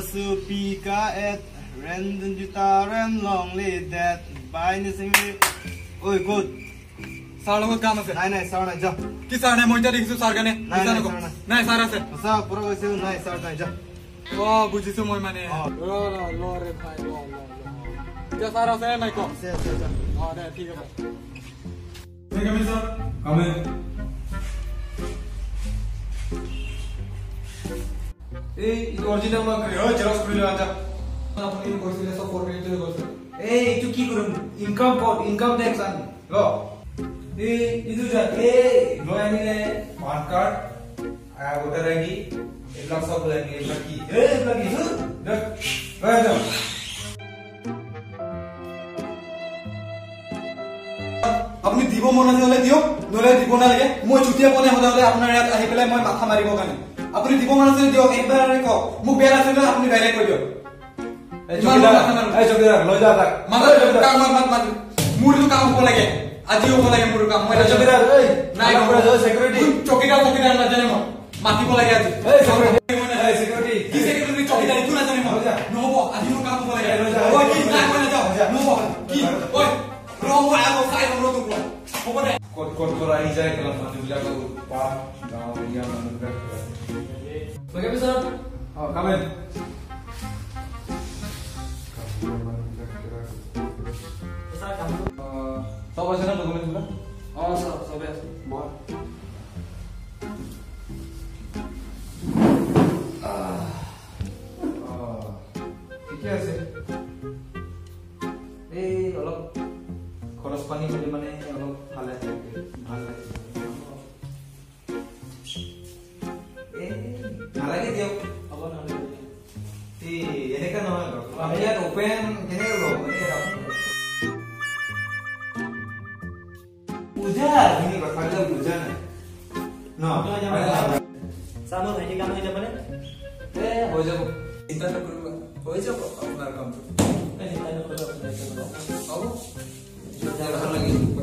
Supika at Random Guitar and Lonely Dead by Nising. Oi, good. Sir लोगों काम है नहीं सर नहीं जा कि सर ने मोइटा देखिसु सर गने नहीं सर আছে सर पूरा कैसे नहीं सर नहीं जा ও বুঝিছো মই মানে লো রে ভাই লো যা স্যার আছে নাই কো से हां रे ठीक है ठीक है सर कम है ए ओरिजिनल मा करे हो जेरॉक्स করে আচ্ছা আপনি কইছিলে সব ফটো নিতে কইছে এই তুই কি করুম ইনকাম ট্যাক্স আন লো এই ইদু যা এই লো আনিলে পান কার্ড ভোটার আইডি এগুলা সব লাগে এগুলা কি এগুলা কি দেখ ভাই দাও আপনি দিব মন আছে হলে দিও নলে দিব না লাগে মই চুটিয়া কোনে হলে হলে আপনার ইয়াত আহি পেলাই মই মাথা মারিব কানে আপনি দিব মন আছে দিও একবার আরে কও মু বেয়া আছে না আপনি ডাইরেক্ট কই দিও এই চুকিদার লই যা তাক মাথা কাম মাত মুরু কাম হব লাগে আজিও হব লাগে মুরু কাম মই চুকিদার এই নাই আমরা যা সিকিউরিটি চুকিদার না জানে মই মাতিব লাগে আজি এই সিকিউরিটি কি সিকিউরিটি চুকিদার তুই না জানে মই নহব আজিও কাম হব লাগে ওই কি না কই না যাও নহব কি ওই রোমো আগো সাই রোমো তো হব দে কোট করা আই যায় কলা মাটি বিলাক পা গাঁও এরিয়া মানুষ বিলাক ওকে স্যার কামেন স্যার কাম সব আছে না ডকুমেন্ট গুলো স্যার সব আছে বল ঠিক আছে এই অলপ খরচ পানি মিলি মানে অলপ ভালে ভাল লাগে এই নালাগে দিয়ক হ'ব নালাগে এই এনেকা নহয় আমি ইয়াত ওপেন কেনেকৈ ল'ব বুজা তুমি কথাবিলাক বুজা নাই ন সামো ভাইটি কাম হৈ যাবনে হৈ যাব চিন্তা নকৰিব হৈ যাব আপোনাৰ কামটো চিন্তা নকৰিব আপোনাৰ কাম হ'ব ভাল লাগিল